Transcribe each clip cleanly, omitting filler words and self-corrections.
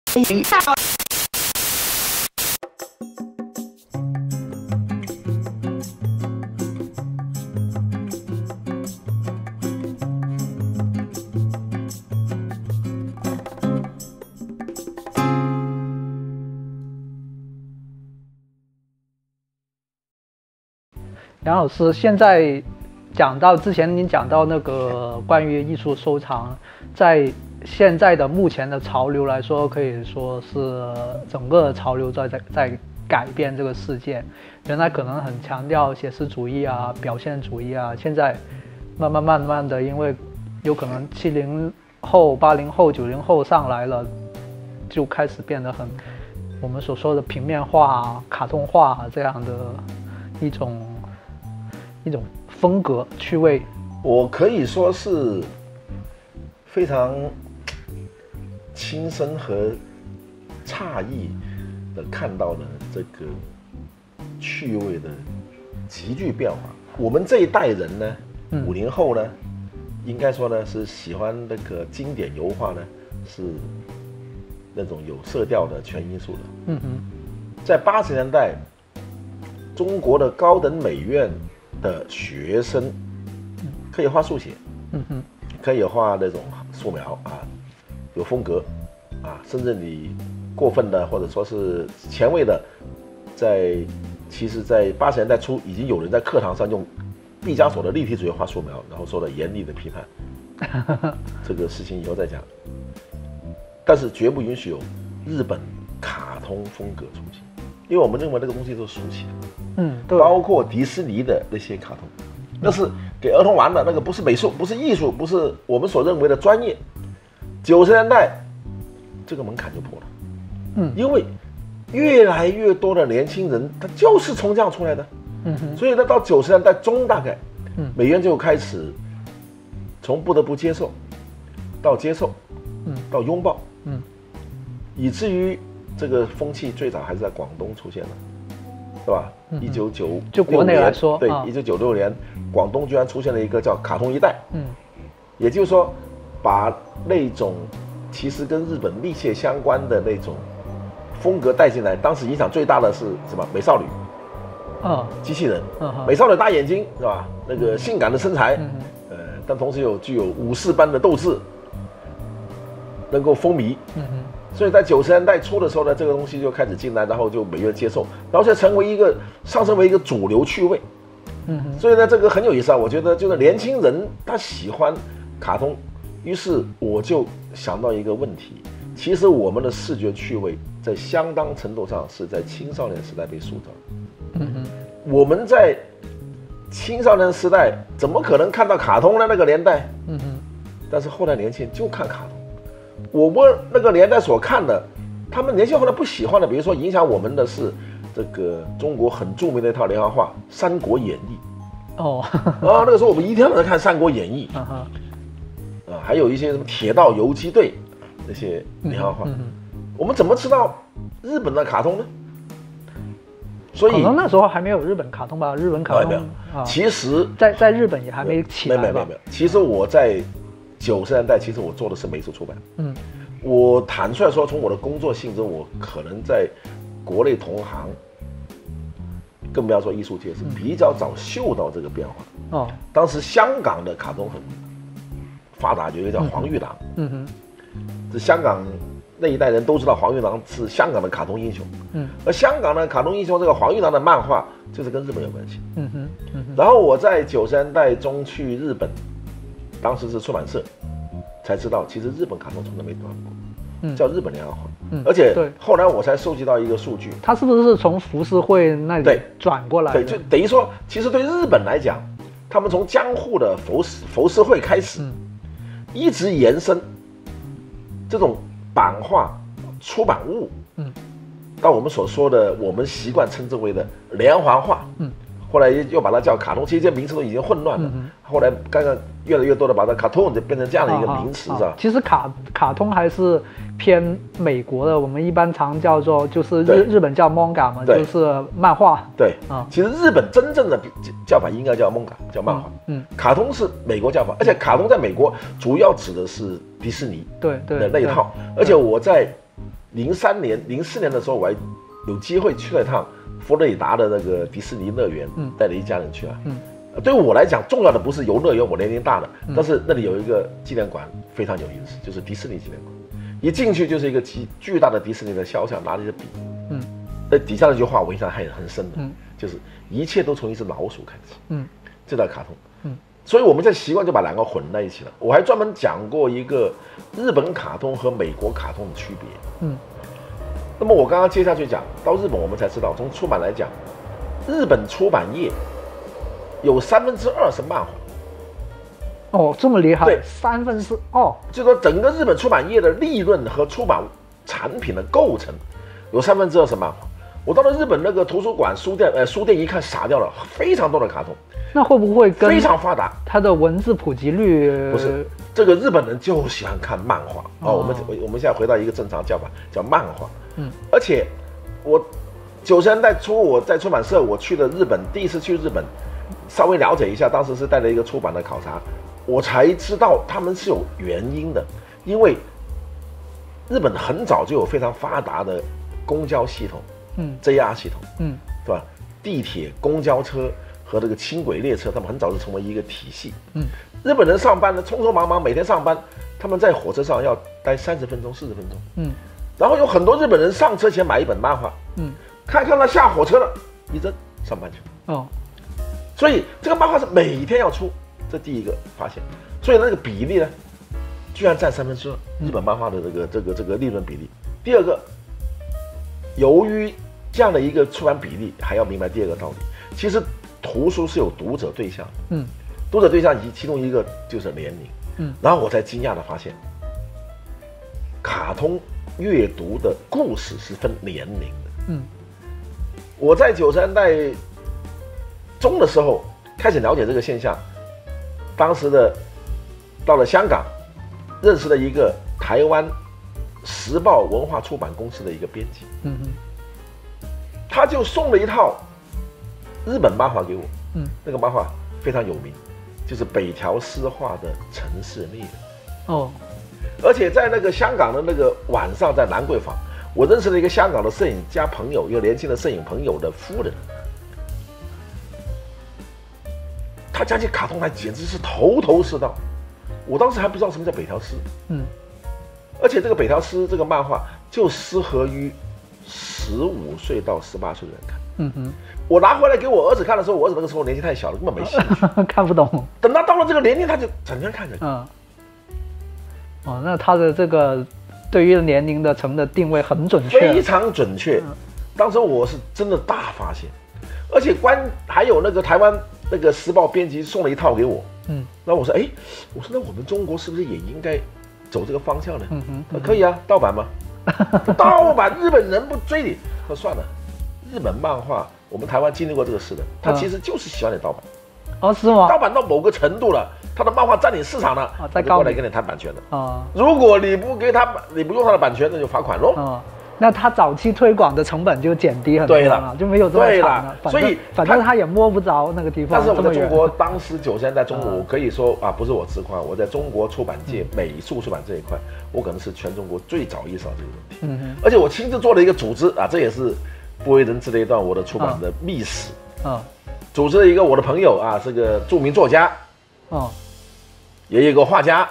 梁老师，现在讲到之前您讲到那个关于艺术收藏，在现在的目前的潮流来说，可以说是整个潮流在改变这个世界。原来可能很强调写实主义啊、表现主义啊，现在慢慢的，因为有可能70后、80后、90后上来了，就开始变得很我们所说的平面化、卡通化这样的一种风格趣味。 我可以说是非常亲身和诧异的看到了这个趣味的急剧变化。我们这一代人呢，50后呢，应该说呢是喜欢那个经典油画呢，是那种有色调的全因素的。在80年代，中国的高等美院的学生可以画速写，可以画那种素描啊，有风格啊，甚至你过分的或者说是前卫的，其实在80年代初已经有人在课堂上用毕加索的立体主义画素描，然后受到严厉的批判。这个事情以后再讲，但是绝不允许有日本卡通风格出现，因为我们认为那个东西都是俗气的。 对， 包括迪士尼的那些卡通，那是给儿童玩的，那个不是美术，不是艺术，不是我们所认为的专业。90年代这个门槛就破了，因为越来越多的年轻人他就是从这样出来的，所以呢，到90年代中大概，美院就开始从不得不接受，到接受，到拥抱，以至于这个风气最早还是在广东出现的。是吧？1996年， 就国内来说， 对，1996年，广东居然出现了一个叫卡通一代，也就是说，把那种其实跟日本密切相关的那种风格带进来。当时影响最大的是什么？美少女，机器人，美少女大眼睛是吧？那个性感的身材，但同时具有武士般的斗志，能够风靡，所以在90年代初的时候呢，这个东西就开始进来，然后就美院接受，然后才上升为一个主流趣味。所以呢，这个很有意思啊。我觉得就是年轻人他喜欢卡通，于是我就想到一个问题：其实我们的视觉趣味在相当程度上是在青少年时代被塑造。我们在青少年时代怎么可能看到卡通呢？那个年代，但是后来年轻人就看卡通。我们那个年代所看的，他们年轻后来不喜欢的，比如说影响我们的是这个中国很著名的一套连环画《三国演义》。那个时候我们一天晚上看《三国演义》，还有一些什么铁道游击队那些连环画。我们怎么知道日本的卡通呢？所以可能那时候还没有日本卡通吧？日本卡通其实在日本也还没起来吧？ 没有。其实我在90年代，其实我做的是美术出版。我坦率说，从我的工作性质，我可能在国内同行，更不要说艺术界，是比较早嗅到这个变化。当时香港的卡通很发达，有一个叫黄玉郎。这香港那一代人都知道黄玉郎是香港的卡通英雄。而香港的卡通英雄这个黄玉郎的漫画，就是跟日本有关系。然后我在90年代中去日本。当时是出版社才知道，其实日本卡通从来没断过，叫日本连环画。而且后来我才收集到一个数据， 它是不是从浮世绘那里转过来的？ 对，就等于说，其实对日本来讲，他们从江户的浮世绘开始，一直延伸这种版画出版物，到我们所说的我们习惯称之为的连环画。后来又把它叫卡通，其实这些名词都已经混乱了。后来刚刚越来越多的把它卡通就变成这样的一个名词，是吧？ 其实卡通还是偏美国的，我们一般常叫做就是日本叫 manga 嘛，就是漫画。 对其实日本真正的叫法应该叫 manga， 叫漫画。卡通是美国叫法，而且卡通在美国主要指的是迪士尼的那一套。而且我在 03年、04年的时候，我还有机会去了一趟佛罗里达的那个迪士尼乐园，带了一家人去啊。对我来讲，重要的不是游乐园，我年龄大了，但是那里有一个纪念馆非常有意思，就是迪士尼纪念馆。一进去就是一个巨大的迪士尼的肖像，拿着一个笔，那底下那句话我印象还很深的，就是一切都从一只老鼠开始，这道卡通，所以我们这习惯就把两个混在一起了。我还专门讲过一个日本卡通和美国卡通的区别，那么我刚刚接下去讲到日本，我们才知道从出版来讲，日本出版业有2/3是漫画。 哦，这么厉害！ 对 4/3哦， 就说整个日本出版业的利润和出版产品的构成，有2/3是漫画。我到了日本那个图书馆、书店一看傻掉了，非常多的卡通。 那会不会跟非常发达？ 它的文字普及率不是这个日本人就喜欢看漫画哦。我们现在回到一个正常叫法，叫漫画。而且我90年代初我在出版社，我去了日本，第一次去日本，稍微了解一下，当时是带了一个出版的考察。我才知道他们是有原因的，因为日本很早就有非常发达的公交系统，JR 系统，对吧？地铁、公交车和这个轻轨列车，他们很早就成为一个体系。日本人上班呢，匆匆忙忙，每天上班，他们在火车上要待30分钟、40分钟。然后有很多日本人上车前买一本漫画，看到下火车了，一扔上班去。所以这个漫画是每天要出。这第一个发现，所以那个比例呢，居然占2/3，日本漫画的这个利润比例。第二个，由于这样的一个出版比例，还要明白第二个道理，其实图书是有读者对象，读者对象其中一个就是年龄，然后我才惊讶的发现，卡通阅读的故事是分年龄的，我在90年代中的时候开始了解这个现象。当时的到了香港，认识了一个台湾时报文化出版公司的一个编辑，他就送了一套日本漫画给我，那个漫画非常有名，就是北条司画的《城市猎人》。而且在那个香港的那个晚上，在兰桂坊，我认识了一个香港的摄影家朋友，一个年轻的摄影朋友的夫人。他讲起卡通来简直是头头是道，我当时还不知道什么叫北条司，而且这个北条司这个漫画就适合于15岁到18岁的人看，我拿回来给我儿子看的时候，我儿子那个时候年纪太小了，根本没兴趣， 看不懂。 等他到了这个年龄，他就整天看着。 那他的这个对于年龄的层的定位很准确， 非常准确。当时我是真的大发现，而且还有那个台湾。那个时报编辑送了一套给我，然后我说，那我们中国是不是也应该走这个方向呢？可以啊，盗版吗？盗版，日本人不追你。他说算了，日本漫画，我们台湾经历过这个事的，他其实就是喜欢你盗版。 是吗？ 盗版到某个程度了，他的漫画占领市场了，再过来跟你谈版权的。 如果你不用他的版权，那就罚款喽。 那他早期推广的成本就减低很多了，就没有这么长了。所以反正他也摸不着那个地方。 但是我在中国当时90年代中国，我可以说不是我自夸，我在中国出版界美术出版这一块，我可能是全中国最早意识到这个问题。而且我亲自做了一个组织这也是不为人知的一段我的出版的秘史。组织了一个我的朋友是个著名作家，也有一个画家，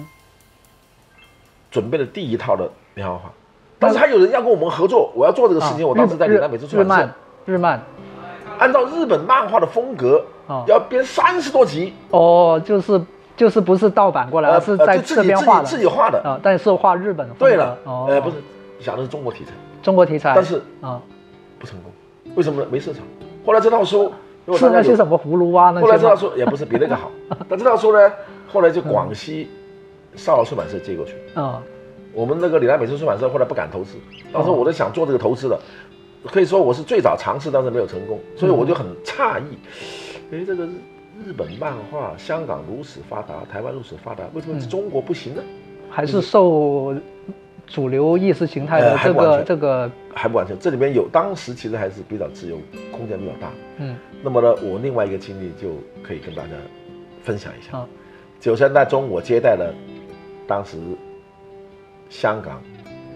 准备了第一套的连环画。但是还有人要跟我们合作，我要做这个事情。我当时在岭南美术出版社， 日漫， 按照日本漫画的风格，要编30多集。 就是不是盗版过来，而是在这边画的， 自己画的但是画日本的风格。 对了，不是想的是中国题材，但是不成功，为什么呢？没市场。后来这套书是那些什么葫芦娃那些， 后来这套书也不是比那个好，但这套书呢，后来就广西少儿出版社接过去。我们那个岭南美术出版社后来不敢投资，当时我在想做这个投资的，可以说我是最早尝试，但是没有成功，所以我就很诧异，这个日本漫画香港如此发达，台湾如此发达，为什么中国不行呢？ 还是受主流意识形态的这个还不完全，这里面有当时其实还是比较自由，空间比较大。那么呢，我另外一个经历就可以跟大家分享一下。90年代中，我接待了当时香港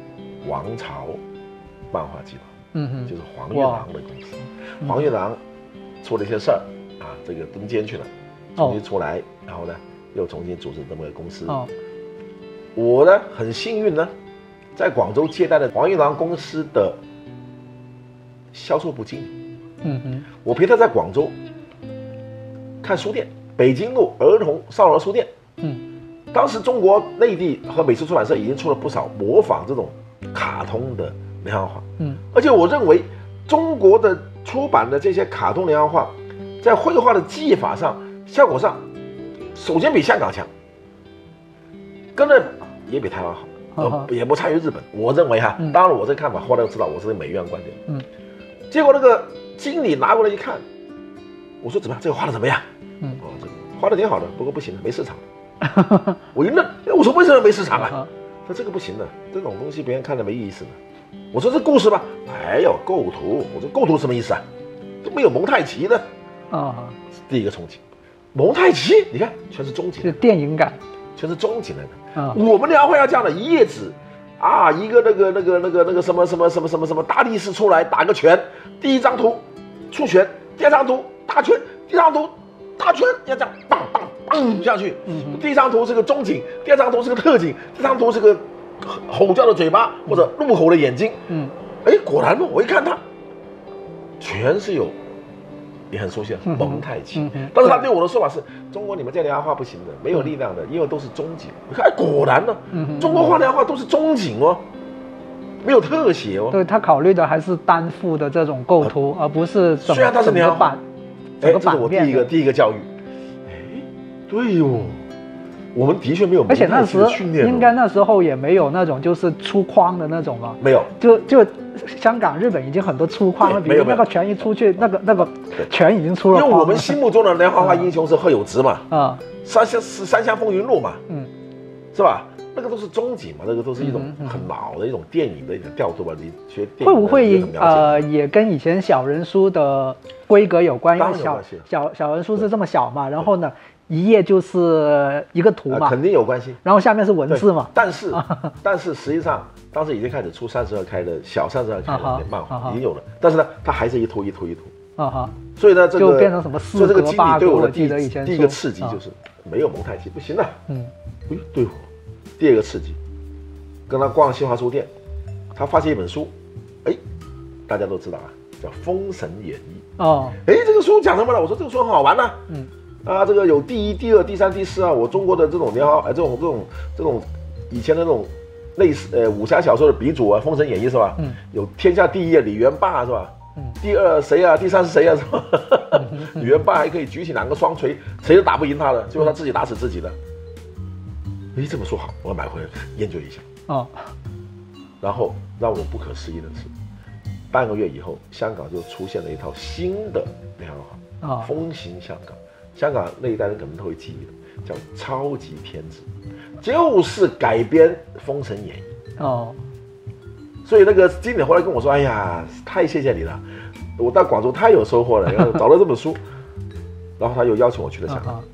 王朝漫画集团，就是黄玉郎的公司。黄玉郎出了一些事儿啊，这个登监去了，重新出来，然后呢又重新组织这么个公司。我呢很幸运呢，在广州接待了黄玉郎公司的销售部经理。我陪他在广州看书店，北京路儿童少儿书店。当时中国内地和美术出版社已经出了不少模仿这种卡通的连环画。而且我认为中国的出版的这些卡通连环画，在绘画的技法上、效果上，首先比香港强，跟着也比台湾好，也不差于日本。我认为哈，当然我这看法后来都知道我是美院观点。结果那个经理拿过来一看，我说怎么样？这个画的怎么样？这个画的挺好的，不过不行，没市场。我一愣，我说为什么没市场啊？说这个不行的，这种东西别人看着没意思的。我说这故事吧，还有构图。我说构图什么意思啊？都没有蒙太奇的第一个冲击，蒙太奇，你看全是中景， 是电影感， 全是中景来的。我们连环画要这样的，一页纸啊，一个那个什么大力士出来打个拳，第一张图出拳，第二张图打拳，第三张图打拳，要这样棒棒棒下去。第一张图是个中景，第二张图是个特景，第三张图是个吼叫的嘴巴或者怒吼的眼睛。果然我一看他，全是有，也很熟悉蒙太奇。但是他对我的说法是，中国你们这连环画不行的，没有力量的，因为都是中景。你看，果然呢，中国画连环画都是中景哦，没有特写哦。 对，他考虑的还是单幅的这种构图，而不是虽然他是连环画，这是我第一个教育。对哟。我们的确没有蒙太奇的训练， 应该那时候也没有那种就是粗框的那种了， 没有， 就香港、日本已经很多粗框了，比如那个拳一出去，那个拳已经出了框了。 因为我们心目中的连环画英雄是贺有直嘛，三湘风云录嘛，是吧？那个都是中景嘛，那个都是一种很老的一种电影的一种调度吧。你学电影会不会也跟以前小人书的规格有关？因为小人书是这么小嘛，然后呢？一页就是一个图嘛， 肯定有关系。 然后下面是文字嘛。 但是实际上，当时已经开始出32开的小32开的漫画已经有了，但是呢，它还是一图。所以呢，这个就变成什么4格8格。 对我的第一个刺激就是没有蒙太奇不行的。对。第二个刺激，跟他逛新华书店，他发现一本书，大家都知道啊，叫《封神演义》。这个书讲什么了？我说这个书很好玩呐。这个有第1、第2、第3、第4啊，我中国的这种连环，这种以前的那种类似武侠小说的鼻祖啊，《封神演义》是吧？有天下第1李元霸是吧？第2谁啊？第3是谁啊？是吧？李元霸还可以举起2个双锤，谁都打不赢他的，最后他自己打死自己的。这本书好，我要买回来研究一下。然后让我不可思议的是，半个月以后，香港就出现了一套新的连环画，风行香港。香港那一代人可能都会记忆的，叫超级天子，就是改编《封神演义》。所以那个经理后来跟我说：“哎呀，太谢谢你了，我到广州太有收获了，找到这本书。”然后他又邀请我去了香港。